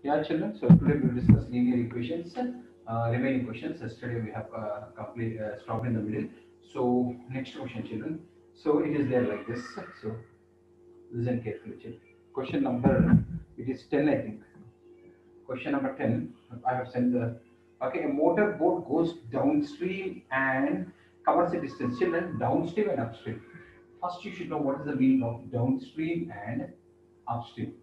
Yeah, children. So today we will discuss linear equations. Remaining questions. Yesterday we have stopped in the middle. So next question, children. So it is there like this. So listen carefully, children. Question number it is 10, I think. Question number 10. I have sent the. Okay, a motor boat goes downstream and covers a distance. Children, downstream and upstream. First, you should know what is the meaning of downstream and upstream.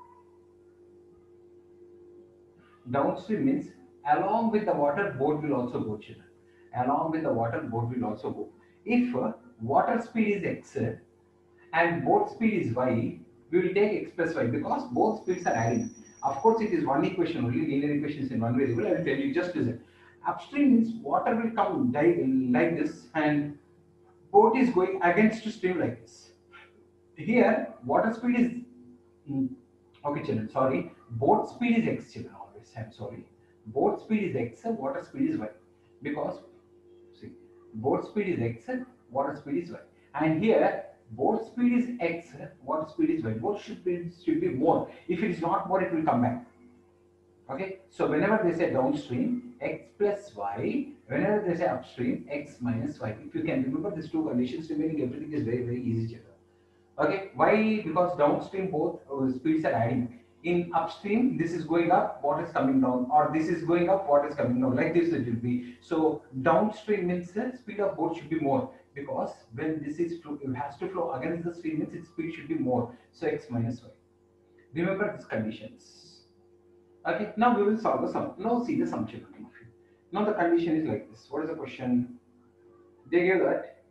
Downstream means along with the water, boat will also go, children. Along with the water, boat will also go. If water speed is x and boat speed is y, we will take x plus y because both speeds are adding. Of course, it is one equation only, linear equations in one variable. I will tell you, just listen. Upstream means water will come like this and boat is going against stream like this. Here, water speed is mm, okay, children. Sorry, boat speed is x, children. Always, I'm sorry. Boat speed is x, water speed is y. Because see, boat speed is x, water speed is y. And here, boat speed is x, water speed is y. Both should be more. If it is not more, it will come back. Okay, so whenever they say downstream, x plus y, whenever they say upstream, x minus y. If you can remember these two conditions remaining, everything is very, very easy, children. Okay, why? Because downstream both speeds are adding. In upstream, this is going up, what is coming down, or this is going up, what is coming down. Like this, it will be. So downstream means the speed of boat should be more because when this is flow, it has to flow against the stream means its speed should be more. So x minus y. Remember these conditions. Okay, now we will solve the sum. Now see the sum, children. Now the condition is like this. What is the question? They give that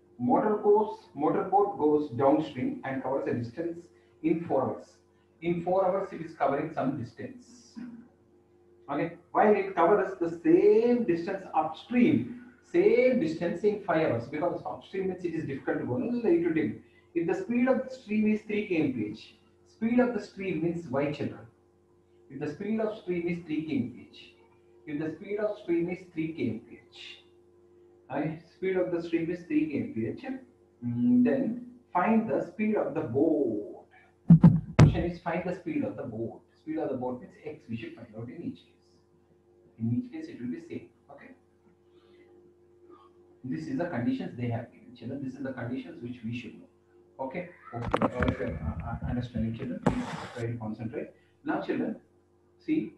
motorboat goes downstream and covers a distance in 4 hours. In 4 hours, it is covering some distance. Okay, while it covers the same distance upstream, same distance in 5 hours because upstream means it is difficult to go. No, it will take. If the speed of the stream is 3 kmph, speed of the stream means y, children. If the speed of stream is 3 kmph, if the speed of stream is 3 kmph, speed of the stream is 3 kmph. Then find the speed of the boat. Question is find the speed of the boat. Speed of the boat means x. We should find out in each case. In each case, it will be same. Okay. This is the conditions they have given. Children, this is the conditions which we should know. Okay. Okay. All of you understanding, children. Please try to concentrate. Now, children, see.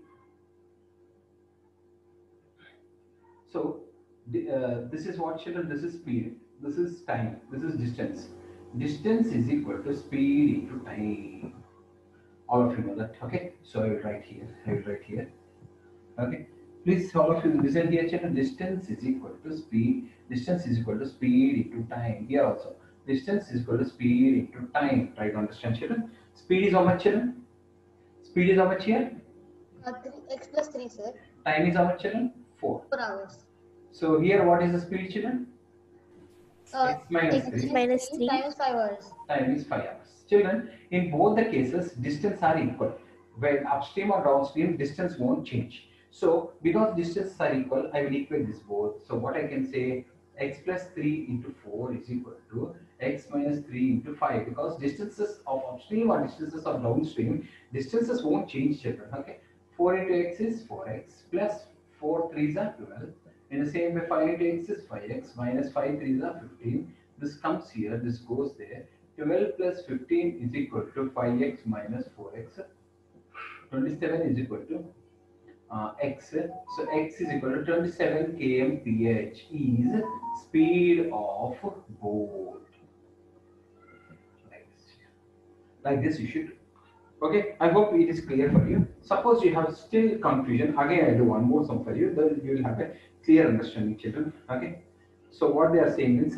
So this is what, children? This is speed. This is time. This is distance. Distance is equal to speed into time. All of you know that. Okay. So I will write here. I will write here. Okay. Please, all of you listen here, children. Distance is equal to speed. Distance is equal to speed into time. Here also. Distance is equal to speed into time. Try to understand, children. Speed is how much, children? Speed is how much here? 3 x plus 3, sir. Time is how much, children? 4. 4 hours. So here, what is the speed, children? X minus X X 3. minus minus 3 3. times 5 hours. Time is 5 hours. Children, in both the cases, distance are equal. When upstream or downstream, distance won't change. So, because distances are equal, I will equate this both. So, what I can say, x plus 3 into 4 is equal to x minus 3 into 5. Because distances of upstream or distances of downstream, distances won't change, children. Okay. 4 into x is 4x plus 4 3s are 12. In the same way, 5 into x is 5x minus 5 3s are 15. This comes here, this goes there. 12 plus 15 is equal to 5x minus 4x. 27 is equal to x. So x is equal to 27 kmph is speed of boat. Like this. Like this you should. Okay, I hope it is clear for you. Suppose you have still confusion, again I do one more sum for you, then you will have a clear understanding, children. Okay, so what they are saying is,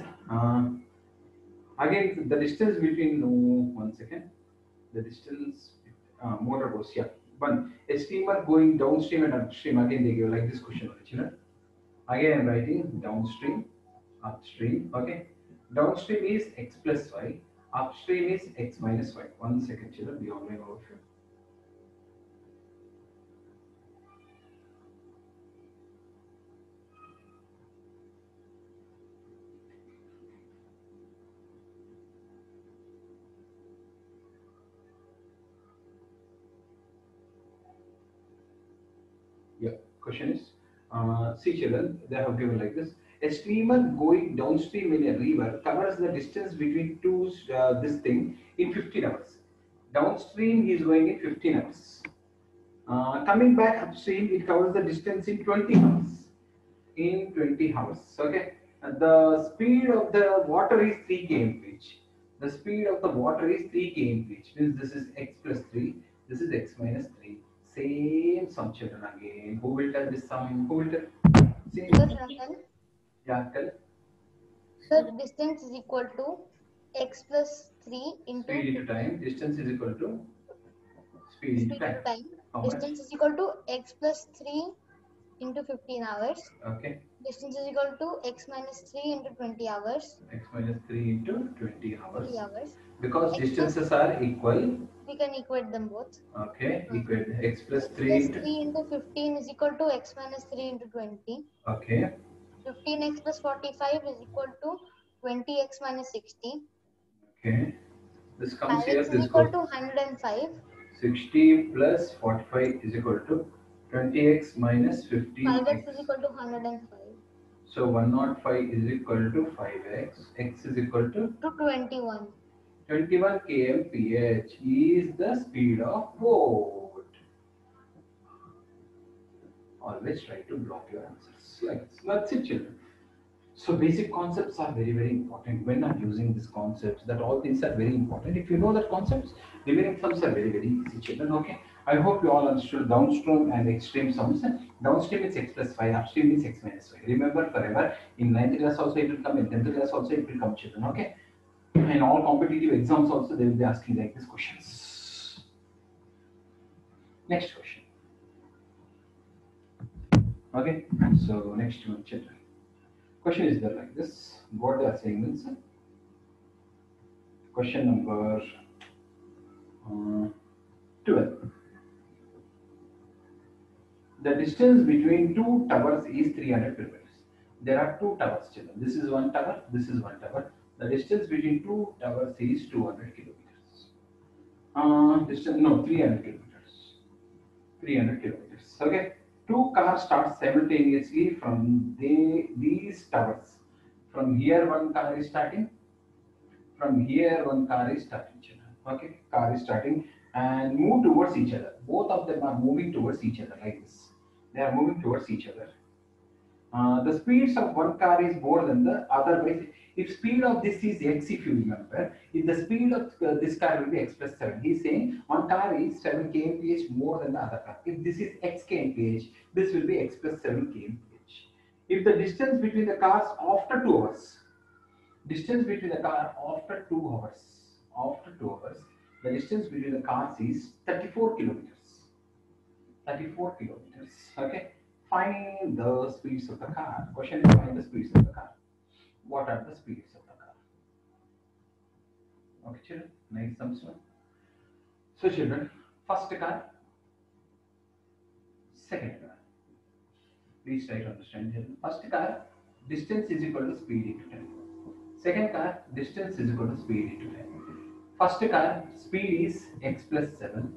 again the distance between, one second, the distance, motor goes, yeah, one, a steamer going downstream and upstream, again they give like this question, children. Again I'm writing downstream, upstream, okay. Downstream is x plus y, upstream is x minus y. One second, children, be online over here. Yeah. Question is, see children, they have given like this. A streamer going downstream in a river covers the distance between two this thing in 15 hours. Downstream he is going in 15 hours. Coming back upstream, it covers the distance in 20 hours. In 20 hours. Okay. And the speed of the water is 3 kmph. The speed of the water is 3 kmph. Means this is x plus 3. This is x minus 3. Same sum children again. Who will tell this sum? Who will tell? Same. Sir, Rangan. Yeah, tell. Sir, distance is equal to x plus 3 into Speed into time. Distance is equal to speed into speed time. into time. How much? Distance is equal to x plus 3 into 15 hours. Okay. Distance is equal to x minus 3 into 20 hours. X minus 3 into 20 hours. 3 hours. Because X plus, distances are equal. we can equate them both. Okay. Equate x plus X 3 plus into. 3 into 15 is equal to x minus 3 into 20. Okay. 15x plus 45 is equal to 20x minus 60. Okay. This comes here. 5x is This equal goes. to 105. 60 plus 45 is equal to 20x minus 15x. 5x is equal to 105. So 105 is equal to 5x. X is equal to To 21. 21 kmph is the speed of boat. Always try to block your answers. Like this. That's it, children. So basic concepts are very, very important. When I'm using these concepts, that all things are very important. If you know that concepts, remaining sums are very, very easy, children. Okay. I hope you all understood downstream and extreme sums. Downstream is x plus 5, upstream is x minus 5. Remember forever. In 9th class also it will come, in 10th class also it will come, children. Okay. In all competitive exams also they will be asking like these questions. Next question. Okay. So next one, children. Question is there like this. What they are saying means question number 12. The distance between two towers is 300 kilometers. There are two towers, children. This is one tower. This is one tower. The distance between two towers is 200 kilometers. Distance no 300 kilometers. 300 kilometers. Okay. Two cars start simultaneously from these towers. From here, one car is starting. From here, one car is starting. Okay, car is starting and move towards each other. Both of them are moving towards each other like this. They are moving towards each other. The speeds of one car is more than the other. If speed of this is x, if you remember, if the speed of this car will be x plus 7. He's saying one car is 7 kmph more than the other car. If this is x kmph, this will be x plus 7 kmph. If the distance between the cars after 2 hours, distance between the car after 2 hours, the distance between the cars is 34 kilometers. 34 kilometers. Okay. Find the speeds of the car. Question is find the speeds of the car. What are the speeds of the car? Okay, children. Nice sums. So, children, first car, second car. Please try to understand, children. First car, distance is equal to speed into time. Second car, distance is equal to speed into time. First car, speed is x plus 7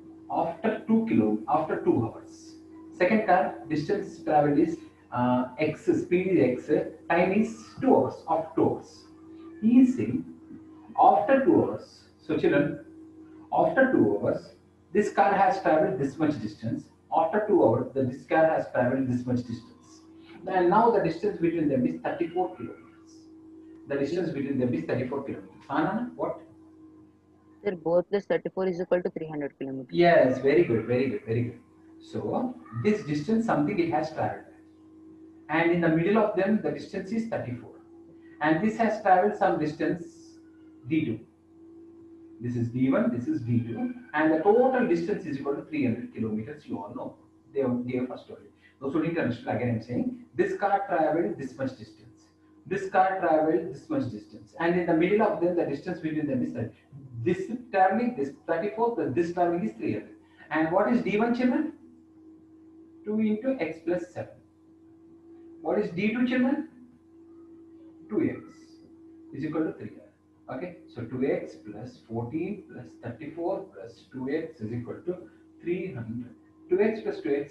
after 2 hours. Second car, distance traveled is x, speed is x, time is 2 hours, after 2 hours. He is saying after 2 hours. So children, after 2 hours, this car has traveled this much distance. After 2 hours, this car has traveled this much distance. And now the distance between them is 34 kilometers. The distance between them is 34 kilometers. Anna, what? Sir, both plus 34 is equal to 300 kilometers. Yes, very good, very good, very good. So this distance something it has traveled, and in the middle of them the distance is 34, and this has traveled some distance d2. This is d1, this is d2, and the total distance is equal to 300 kilometers. You all know. They have first told you. Those who didn't understand, again I'm saying this car traveled this much distance. This car traveled this much distance, and in the middle of them the distance between them is 30. This traveling, this 34 plus this traveling is 300. And what is d1, children? 2 into x plus 7. What is d2, children? 2x is equal to 300. Okay, so 2x plus 14 plus 34 plus 2x is equal to 300. 2x plus 2x is 4x.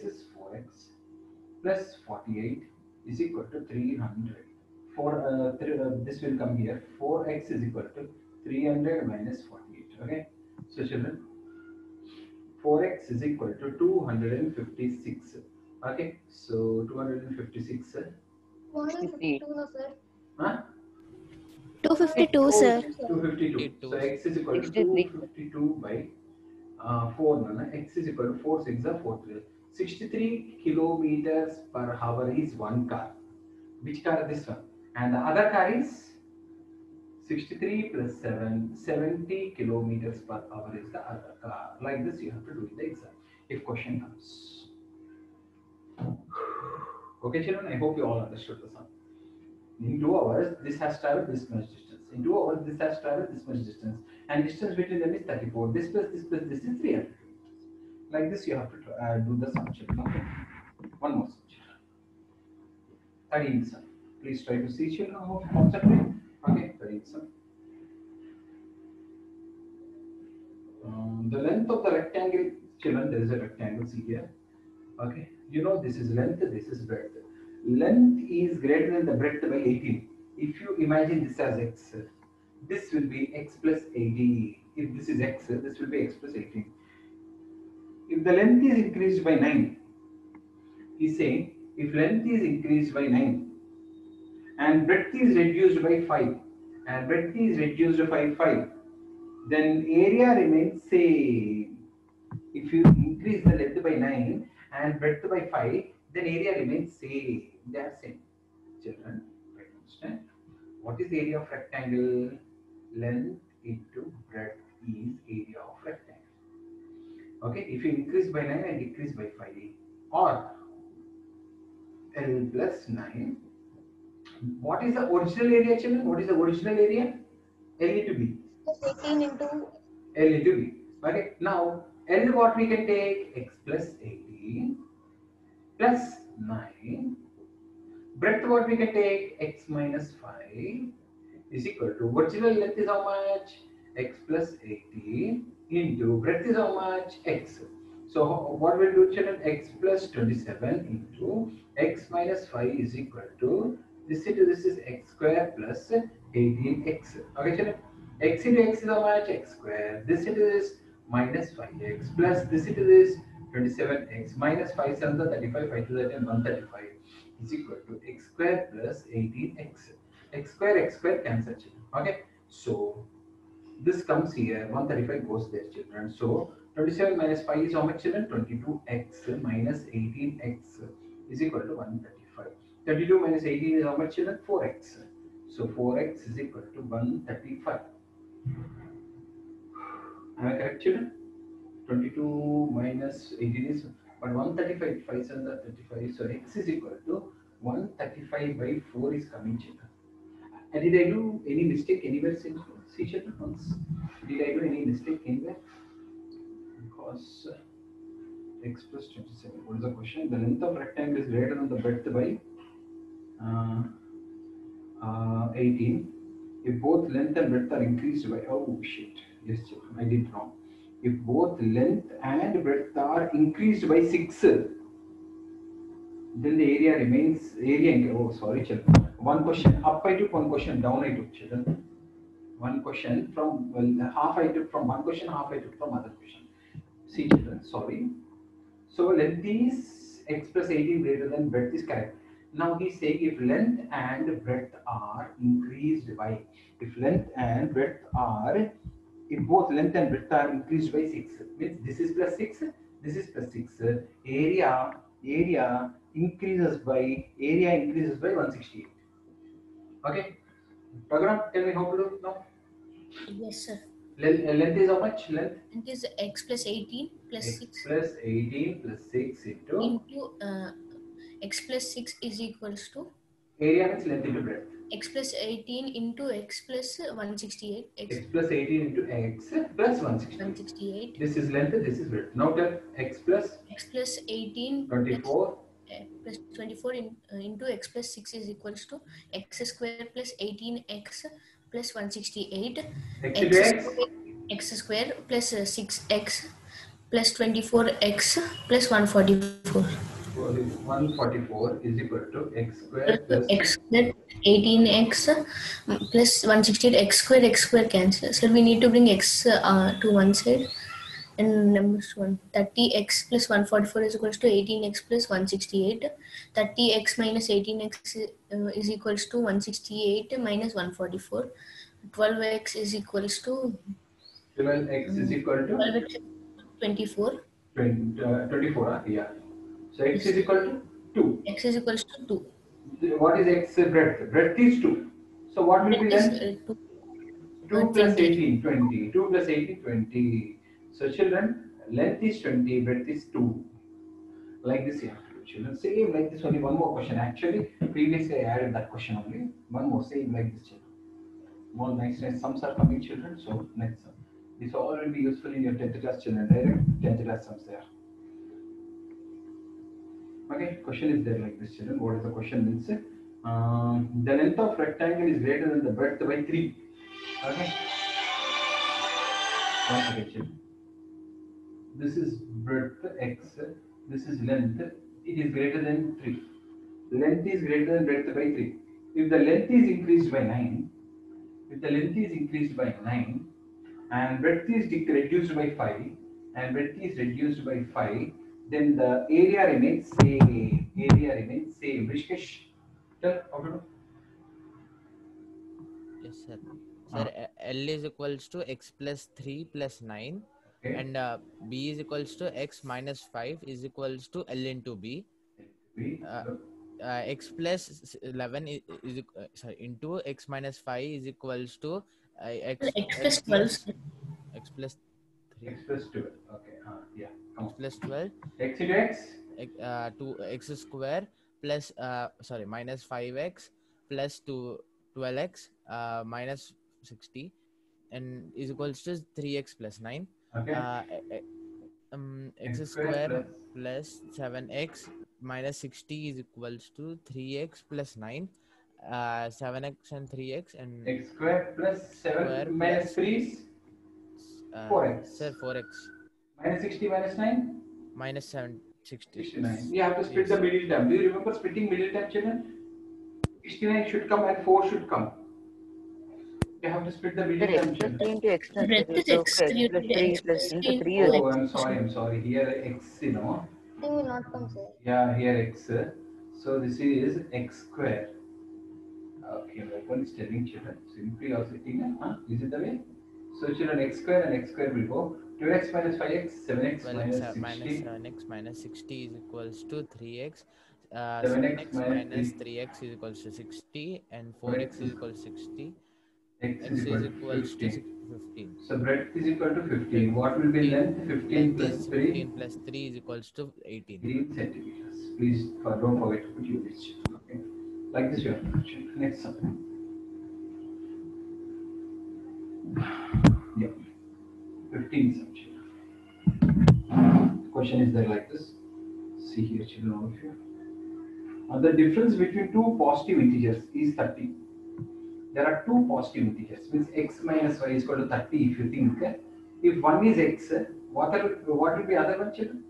4x plus 48 is equal to 300. This will come here. 4x is equal to 300 minus 48. Okay. So children, 4x is equal to 256. Okay. So 256. 252, no, sir. Huh? 252, sir. 252. So x is equal to 63. 252 by 4. No? X is equal to 4 6 are 4 3. 63 kilometers per hour is one car. Which car is this one? And the other car is 63 plus 7, 70 kilometers per hour is the other car. Like this, you have to do in the exam if question comes. Okay, children, I hope you all understood the sum. In 2 hours, this has traveled this much distance. In 2 hours, this has traveled this much distance. And distance between them is 34. This plus this plus this is 300. Like this, you have to do the sum, children. Okay? One more sum, children. 13 sum. Please try to see, children, how to concentrate. Okay, 13 sum. The length of the rectangle, children, there is a rectangle, see here. Okay, you know this is length, this is breadth. Length is greater than the breadth by 18. If you imagine this as x, this will be x plus 18. If this is x, this will be x plus 18. If the length is increased by 9, he's saying if length is increased by 9 and breadth is reduced by 5 and breadth is reduced by 5, then area remains same. If you increase the length by 9 and breadth by 5, then area remains same. They are same. Children, understand? What is the area of rectangle? Length into breadth is area of rectangle. Okay, if you increase by 9 and decrease by 5, or L plus 9, what is the original area, children? What is the original area? L into B. 18 into L into B. Okay, now L what we can take? X plus 18 plus 9. Breadth what we can take? X minus 5 is equal to original length is how much? X plus 18 into breadth is how much? X. So what will do, children? X plus 27 into x minus 5 is equal to this into this is x square plus 18x. Okay, children? X into x is how much? X square. This into this minus 5x plus this into this 27x minus 5 7 35 5 to that and 135 is equal to x square plus 18x. X square cancel, children. Okay, so this comes here, 135 goes there, children. So 27 minus 5 is how much, children? 22x minus 18x is equal to 135. 32 minus 18 is how much, children? 4x. So 4x is equal to 135. Am I correct, children? 22 minus 18 is, but 135, 5 7 35. So x is equal to 135 by 4 is coming, children. And did I do any mistake anywhere? See, children, once. Did I do any mistake anywhere? Because x plus 27. What is the question? The length of rectangle is greater than the breadth by 18. If both length and breadth are increased by, oh shit, yes, children, I did wrong. If both length and breadth are increased by 6, then the area remains oh sorry, children. One question up I took, one question down I took, children. One question from, well, half I took from one question, half I took from other question. See, children, sorry. So length is x plus 18 greater than breadth is correct. Now he's saying if length and breadth are increased by, if both length and breadth are increased by 6, means this is plus 6, this is plus 6, area increases by 168. Okay, program, tell me how to do it now. Yes, sir. Length is how much? Length It is x plus 18 plus x 6 plus 18 plus 6 into x plus 6 is equals to area means length into breadth. x plus 18 into x plus 168. X plus 18 into x plus 168. This is length, this is breadth. Now tell x plus 18 24 plus 24 into x plus 6 is equals to x square plus 18x plus 168. x into x. X square plus 6x plus 24x plus 144. So this 144 is equal to x square plus X square 18x plus 168 x square cancel. So we need to bring x to one side. And numbers 30x plus 144 is equals to 18x plus 168. 30x minus 18x is equals to 168 minus 144. 12x is equals to 12x is equal to 12x 24. 24. Yeah. So x is equal to 2. X is equals to 2. What is x breadth? Breadth is 2. So what will be Breadth is then? 2. 2 plus 20. 18, 20. 2 plus 18, 20. So children, length is 20, breadth is 2. Like this you have to do, children. Same like this, only one more question. Actually, previously I added that question only. One more, same like this, children. More nice sums are coming, children. So next sum. This all will be useful in your 10th class, children. Direct 10th class sums there. Okay, question is there like this, children. What is the question means? The length of rectangle is greater than the breadth by 3. Okay. One second, children. This is breadth x. This is length. It is greater than 3. Length is greater than breadth by 3. If the length is increased by 9, and breadth is reduced by 5, and breadth is reduced by 5, then the area remains same. Rishikesh, tell how to do. Yes, sir. Sir, L is equals to x plus 3 plus 9. Okay. And B is equals to x minus 5 is equals to L into B. X plus 11 is into x minus 5 is equals to X plus 12. X plus 3. X plus 12. Okay. Yeah. Come X on. plus 12. X into x. 2x square plus minus 5x plus 12x minus 60 and is equals to 3x plus 9. Okay. X square plus 7x minus 60 is equals to 3x plus 9. 7x and 3x and X square plus 7 square minus plus 3 is 4x. Sir, 4x Minus 60 minus 9? minus 760. 69. You have to split the middle term. Do you remember splitting middle term, children? 69 should come and 4 should come. You have to split the middle term, X plus 3 children. into x plus Breadth 3 is into x. x You plus need 3 x plus plus into 3 3 into Oh, x. I'm sorry. Here x, Thing will not come, sir. Yeah, here x. So this is x square. Okay, my one is telling children. Simply you are sitting. Is it the way? So children, x square and x square will go. 2x minus 5x, 7x minus 60. Minus 7x minus 60 is equals to 3x. 7x 7x minus 3. 3x is equals to 60 and 4x is equals to 60. X X is equal is to equals to 15. 15. So breadth is equal to 15. What will be length? 15 Length plus is 3. 15 plus 3 is equals to 18. 18 centimeters. Please don't forget to put units. Okay. Like this you have to check. Next one. Yeah. 15 centimeters. Question is there like this. See here, children, all of you. The difference between two positive integers is 30. There are two positive integers, means x minus y is equal to 30 if you think. If one is x, what will be other one, children?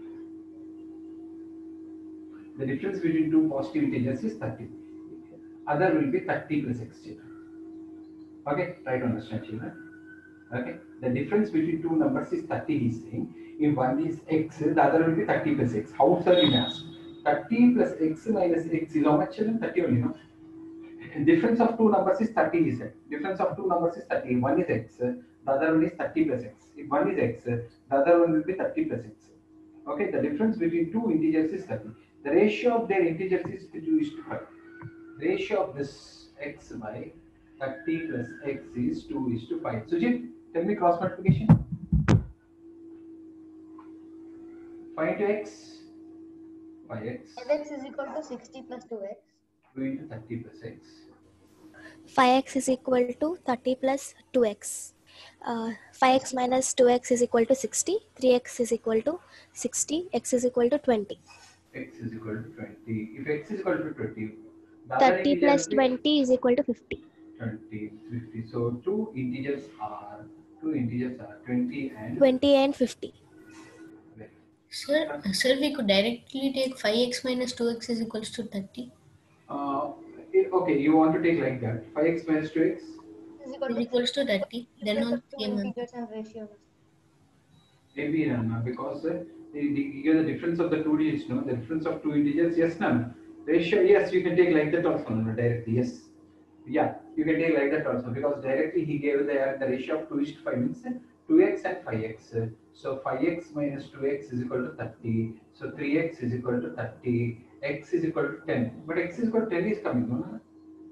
The difference between two positive integers is 30. Other will be 30 plus x, children. Okay, try to understand, children. Okay, the difference between two numbers is 30, he is saying. If one is x, the other will be 30 plus x. How, sir, you ask? 30 plus x minus x is how much, children? 30 only, no? Difference of two numbers is 30, he said. Difference of two numbers is 30. If one is x, the other one is 30 plus x. If one is x, the other one will be 30 plus x. Okay, the difference between two integers is 30. The ratio of their integers is 2:5. Ratio of this x by 30 plus x is 2:5. Sujit, tell me cross multiplication. 5 into x, 5x. 5x is equal to 60 plus 2x. 2 into 30 plus x. 5x is equal to 30 plus 2x. 5x minus 2x is equal to 60. 3x is equal to 60. X is equal to 20. X is equal to 20. If x is equal to 20, 30 plus 20 is equal to 50. 20, 50. So two integers are 20 and 20 and 50. Sir, we could directly take 5x minus 2x is equals to 30 Okay, you want to take like that. 5x minus 2x. Is equal is to equals to 30. Then difference on of two same answer. integers and ratios. Maybe Nana, because you get the difference of the two digits, no? The difference of two integers, yes, Nana. Ratio, yes, you can take like that also, no, directly, yes. Yeah, you can take like that also because directly he gave the ratio of 2:5 means 2x and 5x. So 5x minus 2x is equal to 30. So 3x is equal to 30. X is equal to 10. But x is equal to 10 is coming, no? Nana?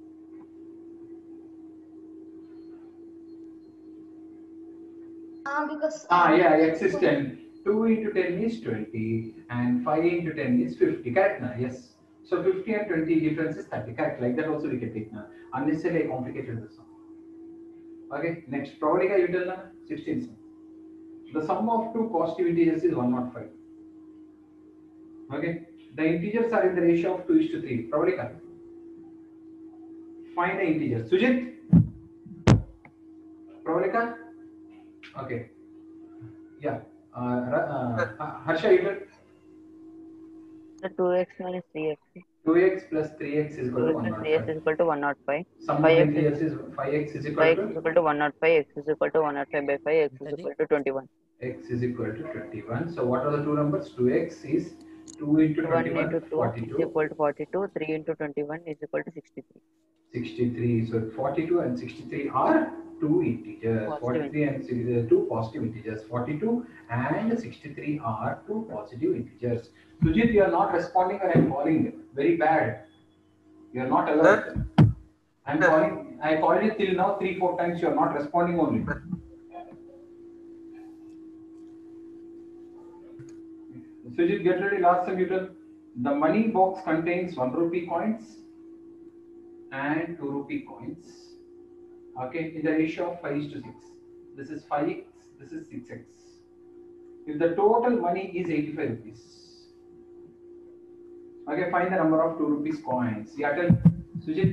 Because Yeah, x is 10. 2 into 10 is 20 and 5 into 10 is 50. Correct now? Yes. So 50 and 20 difference is 30. Correct. Like that also we can take now. Unnecessarily complicated this one. Okay. Next, Pravadika, you tell now. 16. The sum of two positive integers is 105. Okay. The integers are in the ratio of 2:3. Pravadika. Find the integers. Sujit? Pravadika? Okay. Yeah. Harsha, you tell. So 2x minus 3x. 2x plus 3x is equal to 2x plus 3x 105. is equal to 105. Sum of 5x integers is 5x is equal 5x is to equal to 105. X is equal to 105 by 5. X is equal to 21. x is equal to 21. So what are the two numbers? 2x is 2 into 1 21, into 2 is 42. equal to 42. 3 into 21 is equal to 63. 63. So 42 and 63 are two integers. Positive 43 and 2 positive integers. 42 and 63 are two positive integers. Sujit, you are not responding when I'm calling. Very bad. You are not alert. I'm calling. I called you till now 3-4 times. You are not responding only. Sujit, get ready. Last time you tell. The money box contains 1 rupee coins and 2 rupee coins. Okay, in the ratio of 5:6. This is 5x, this is 6x. If the total money is 85 rupees. Okay, find the number of 2 rupees coins. Yeah, tell Sujit.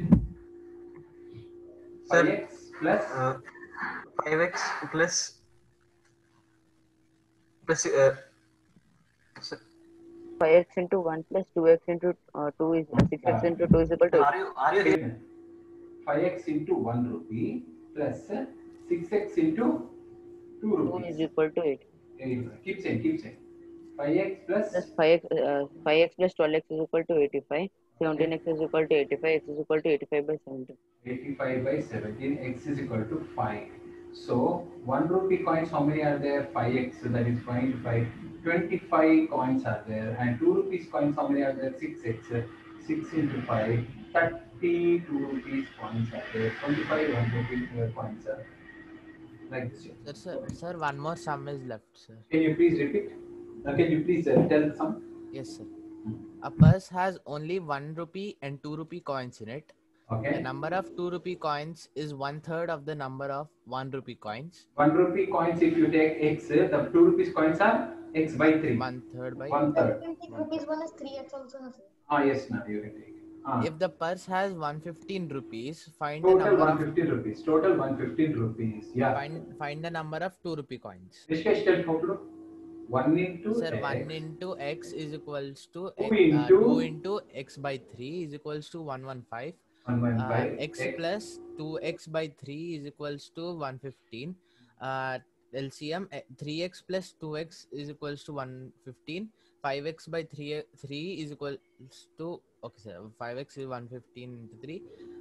5x plus 5x plus 5x into 1 plus 2x into 2 is 6x into 2 is equal to are you here? 5x into 1 rupee plus 6x into 2 2 rupees. is equal to 8. Keep saying, keep saying. 5x plus Plus 5x plus 12x is equal to 85. 17x is equal to 85. X is equal to 85 by 17. 85 by 17, x is equal to 5. So 1 rupee coins, how many are there? 5x, so that is 5. 25 coins are there, and 2 rupees coins, how many are there? 6x, 6 into 5, 32 rupees coins are there. 25 1 rupee coins are like this. Sir, one more sum is left, sir. Can you please repeat? Can you please tell the sum? Yes, sir. A purse has only 1 rupee and 2 rupee coins in it. The Okay. number of 2 rupee coins is 1/3 of the number of 1 rupee coins. 1 rupee coins, if you take x, the 2 rupees coins are x by 3. 1/3 by 1/3. You can take rupees one is 3x also. No, sir. Yes, now you can take. If the purse has 115 rupees, find the Total number of 115 rupees. Total 115 rupees. Yeah. find the number of 2 rupee coins. Rishikesh, tell total. 1 into Sir, x. 1 into x is equals to 2 2 into x by 3 is equals to 115. 115 X plus 2x by 3 is equals to 115. LCM 3x plus 2x is equals to 115. 5x by 3 is equals to, okay sir, 5x is 115 into 3.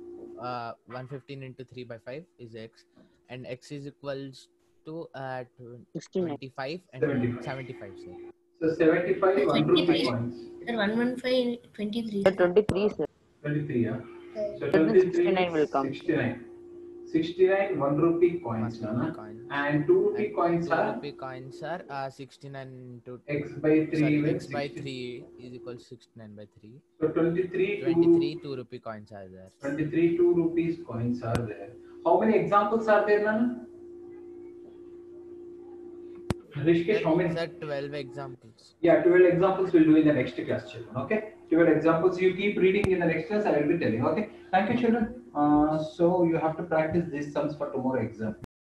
115 into 3 by 5 is x, and x is equals to 69. 25 and 75. 75, sir. So 75 1 rupee 23. coins. Sir, 115, 23. Sir, 23, sir. 23, yeah. So Then 23 69 will come. 69. 69 1 rupee 1 coins, rupee Nana. coins. And 2 rupee And coins 2 are rupee coins are 69 into x by 3 sorry, with x by 60. 3 is equal to 69 by 3. So 23 23 2 rupee coins are there. 23 2 rupees coins are there. How many examples are there, Nana? Rishikesh, how many? Sir, 12 examples. Yeah, 12 examples we'll do in the next class, children. Okay, 12 examples. You keep reading in the next class. I will be telling. Okay, thank you, children. So you have to practice these sums for tomorrow exam.